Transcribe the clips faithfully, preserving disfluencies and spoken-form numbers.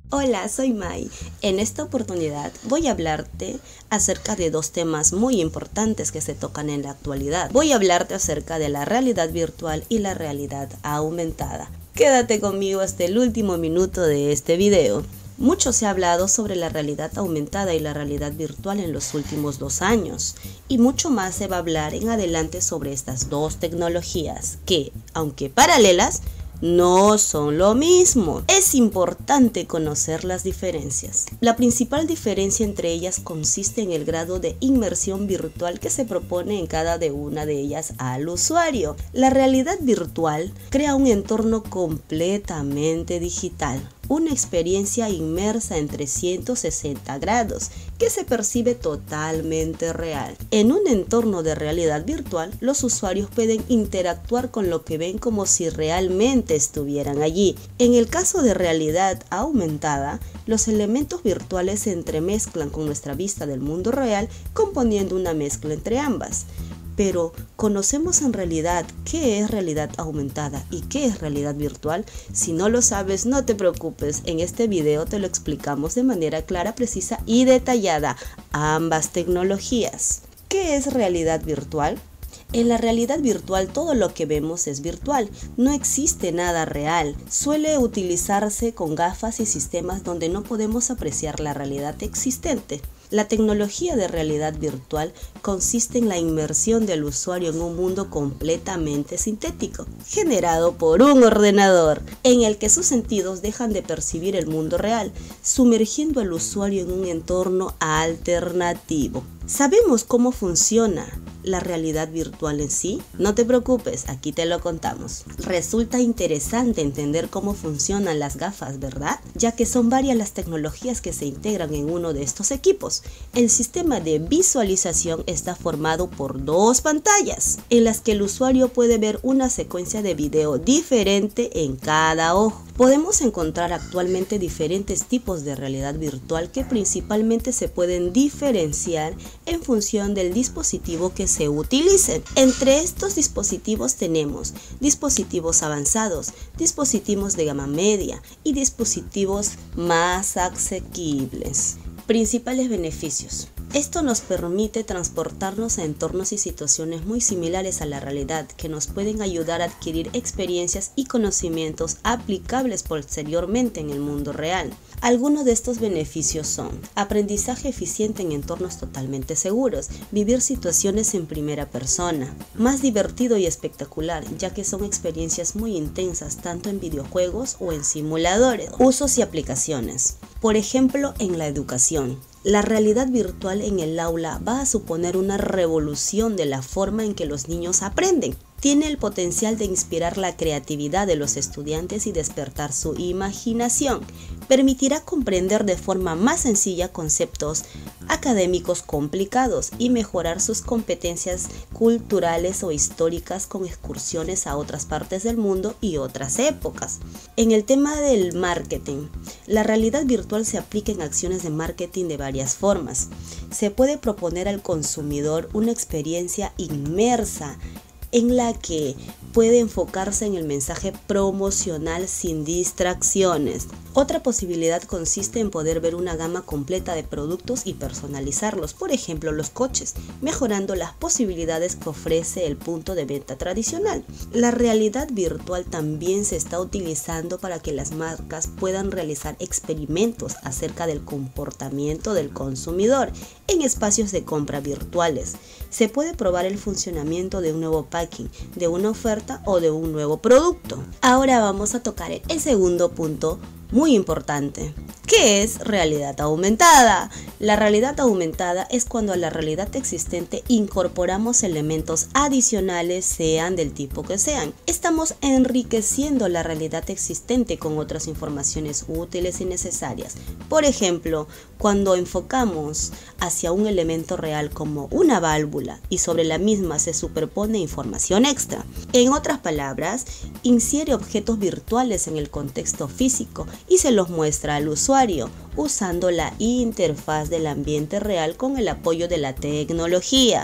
Hola, soy Mai. En esta oportunidad voy a hablarte acerca de dos temas muy importantes que se tocan en la actualidad. Voy a hablarte acerca de la realidad virtual y la realidad aumentada. Quédate conmigo hasta el último minuto de este video. Mucho se ha hablado sobre la realidad aumentada y la realidad virtual en los últimos dos años, y mucho más se va a hablar en adelante sobre estas dos tecnologías que, aunque paralelas, no son lo mismo. Es importante conocer las diferencias. La principal diferencia entre ellas consiste en el grado de inmersión virtual que se propone en cada de una de ellas al usuario. La realidad virtual crea un entorno completamente digital, una experiencia inmersa en trescientos sesenta grados que se percibe totalmente real. En un entorno de realidad virtual, los usuarios pueden interactuar con lo que ven como si realmente estuvieran allí. En el caso de realidad aumentada, los elementos virtuales se entremezclan con nuestra vista del mundo real, componiendo una mezcla entre ambas. Pero, ¿conocemos en realidad qué es realidad aumentada y qué es realidad virtual? Si no lo sabes, no te preocupes. En este video te lo explicamos de manera clara, precisa y detallada ambas tecnologías. ¿Qué es realidad virtual? En la realidad virtual todo lo que vemos es virtual, no existe nada real. Suele utilizarse con gafas y sistemas donde no podemos apreciar la realidad existente. La tecnología de realidad virtual consiste en la inmersión del usuario en un mundo completamente sintético, generado por un ordenador, en el que sus sentidos dejan de percibir el mundo real, sumergiendo al usuario en un entorno alternativo. ¿Sabemos cómo funciona la realidad virtual en sí? No te preocupes, aquí te lo contamos. Resulta interesante entender cómo funcionan las gafas, ¿verdad? Ya que son varias las tecnologías que se integran en uno de estos equipos. El sistema de visualización está formado por dos pantallas, en las que el usuario puede ver una secuencia de video diferente en cada ojo. Podemos encontrar actualmente diferentes tipos de realidad virtual que principalmente se pueden diferenciar en función del dispositivo que se utilice. Entre estos dispositivos tenemos dispositivos avanzados, dispositivos de gama media y dispositivos más asequibles. Principales beneficios. Esto nos permite transportarnos a entornos y situaciones muy similares a la realidad, que nos pueden ayudar a adquirir experiencias y conocimientos aplicables posteriormente en el mundo real. Algunos de estos beneficios son: aprendizaje eficiente en entornos totalmente seguros, vivir situaciones en primera persona, más divertido y espectacular, ya que son experiencias muy intensas tanto en videojuegos o en simuladores. Usos y aplicaciones. Por ejemplo, en la educación. La realidad virtual en el aula va a suponer una revolución de la forma en que los niños aprenden. Tiene el potencial de inspirar la creatividad de los estudiantes y despertar su imaginación. Permitirá comprender de forma más sencilla conceptos académicos complicados y mejorar sus competencias culturales o históricas con excursiones a otras partes del mundo y otras épocas. En el tema del marketing, la realidad virtual se aplica en acciones de marketing de varias formas. Se puede proponer al consumidor una experiencia inmersa en la que puede enfocarse en el mensaje promocional sin distracciones. Otra posibilidad consiste en poder ver una gama completa de productos y personalizarlos, por ejemplo los coches, mejorando las posibilidades que ofrece el punto de venta tradicional. La realidad virtual también se está utilizando para que las marcas puedan realizar experimentos acerca del comportamiento del consumidor en espacios de compra virtuales. Se puede probar el funcionamiento de un nuevo packing, de una oferta o de un nuevo producto. Ahora vamos a tocar el segundo punto muy importante. ¿Qué es realidad aumentada? La realidad aumentada es cuando a la realidad existente incorporamos elementos adicionales, sean del tipo que sean. Estamos enriqueciendo la realidad existente con otras informaciones útiles y necesarias. Por ejemplo, cuando enfocamos hacia un elemento real como una válvula y sobre la misma se superpone información extra. En otras palabras, infiere objetos virtuales en el contexto físico y se los muestra al usuario usando la interfaz del ambiente real con el apoyo de la tecnología.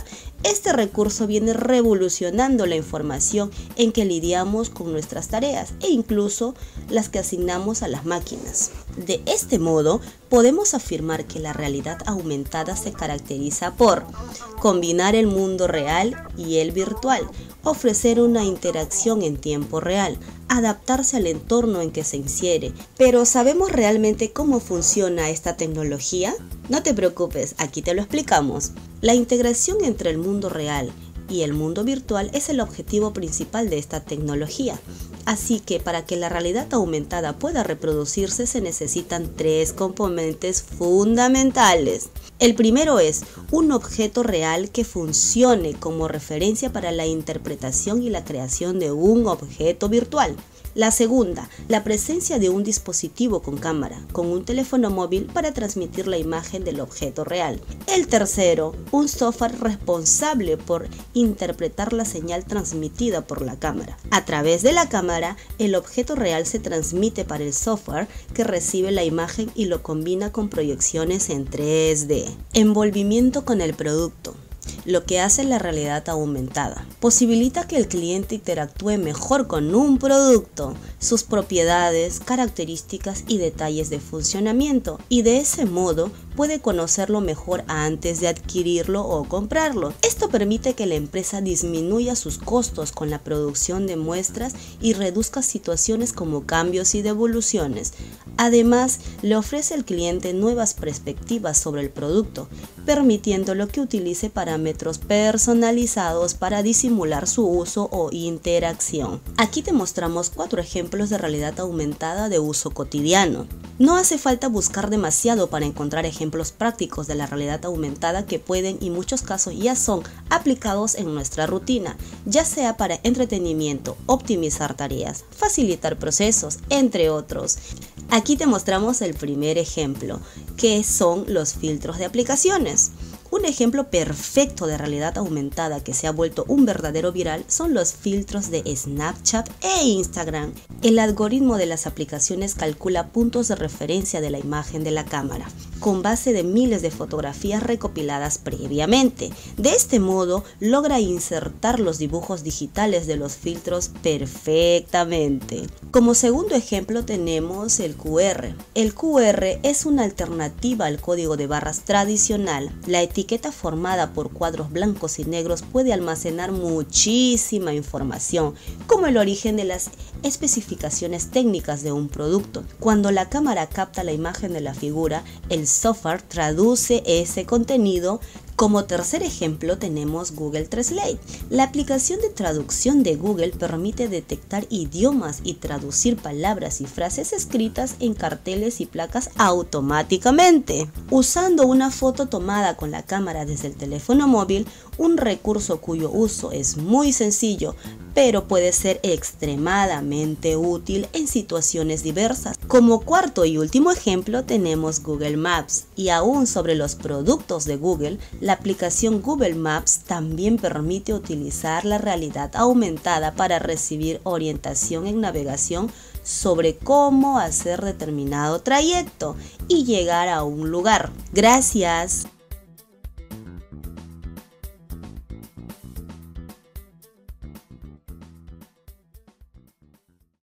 Este recurso viene revolucionando la información en que lidiamos con nuestras tareas e incluso las que asignamos a las máquinas. De este modo, podemos afirmar que la realidad aumentada se caracteriza por combinar el mundo real y el virtual, ofrecer una interacción en tiempo real, adaptarse al entorno en que se infiere. ¿Pero sabemos realmente cómo funciona esta tecnología? No te preocupes, aquí te lo explicamos. La integración entre el mundo real y el mundo virtual es el objetivo principal de esta tecnología. Así que para que la realidad aumentada pueda reproducirse se necesitan tres componentes fundamentales. El primero es un objeto real que funcione como referencia para la interpretación y la creación de un objeto virtual. La segunda, la presencia de un dispositivo con cámara, con un teléfono móvil para transmitir la imagen del objeto real. El tercero, un software responsable por interpretar la señal transmitida por la cámara. A través de la cámara, el objeto real se transmite para el software que recibe la imagen y lo combina con proyecciones en tres D. Envolvimiento con el producto. Lo que hace la realidad aumentada posibilita que el cliente interactúe mejor con un producto, sus propiedades, características y detalles de funcionamiento, y de ese modo puede conocerlo mejor antes de adquirirlo o comprarlo. Esto permite que la empresa disminuya sus costos con la producción de muestras y reduzca situaciones como cambios y devoluciones. Además, le ofrece al cliente nuevas perspectivas sobre el producto, permitiéndolo que utilice parámetros personalizados para disimular su uso o interacción. Aquí te mostramos cuatro ejemplos de realidad aumentada de uso cotidiano. No hace falta buscar demasiado para encontrar ejemplos prácticos de la realidad aumentada que pueden y en muchos casos ya son aplicados en nuestra rutina, ya sea para entretenimiento, optimizar tareas, facilitar procesos, entre otros. Aquí te mostramos el primer ejemplo, que son los filtros de aplicaciones. Un ejemplo perfecto de realidad aumentada que se ha vuelto un verdadero viral son los filtros de Snapchat e Instagram. El algoritmo de las aplicaciones calcula puntos de referencia de la imagen de la cámara, con base de miles de fotografías recopiladas previamente. De este modo, logra insertar los dibujos digitales de los filtros perfectamente. Como segundo ejemplo tenemos el Q R. El Q R es una alternativa al código de barras tradicional. La etiqueta formada por cuadros blancos y negros puede almacenar muchísima información, como el origen de las especificaciones técnicas de un producto. Cuando la cámara capta la imagen de la figura, el software traduce ese contenido. Como tercer ejemplo tenemos Google Translate. La aplicación de traducción de Google permite detectar idiomas y traducir palabras y frases escritas en carteles y placas automáticamente. Usando una foto tomada con la cámara desde el teléfono móvil, un recurso cuyo uso es muy sencillo, pero puede ser extremadamente útil en situaciones diversas. Como cuarto y último ejemplo tenemos Google Maps, y aún sobre los productos de Google, la aplicación Google Maps también permite utilizar la realidad aumentada para recibir orientación en navegación sobre cómo hacer determinado trayecto y llegar a un lugar. Gracias.